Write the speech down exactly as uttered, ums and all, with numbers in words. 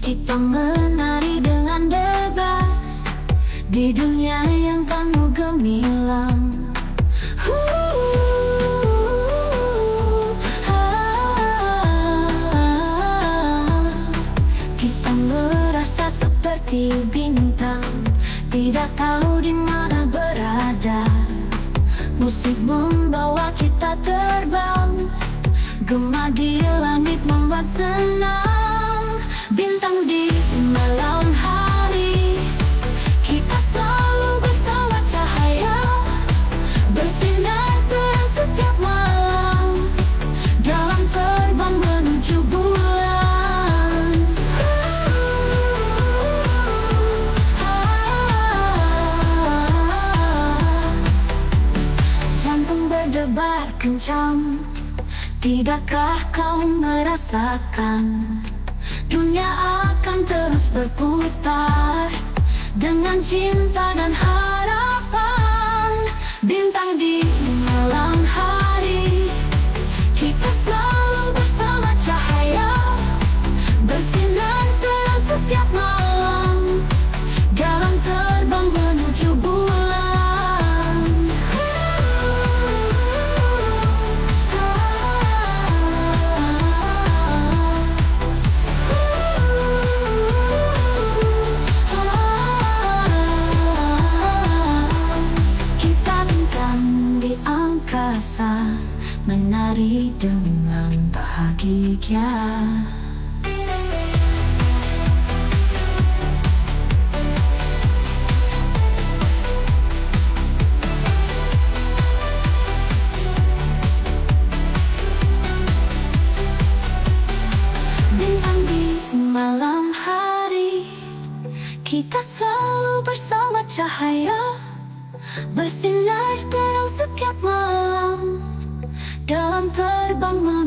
Kita menari dengan bebas di dunia yang penuh gemilang. Kita merasa seperti bintang, tidak tahu di mana berada. Musik membawa kita terbang, gema di langit membuat senang. Bintang di malam hari, kita selalu bersama cahaya, bersinar terang setiap malam, dalam terbang menuju bulan. Jantung berdebar kencang, tidakkah kau merasakan? Dunia akan terus berputar dengan cinta dan harapan. Bintang di malam hari, kita selalu bersama cahaya, bersinar terang setiap malam, dalam terbang menuju bulan. Menari dengan bahagia. Bintang di malam hari, kita selalu bersama cahaya, bersinar terang setiap malam, dalam terbang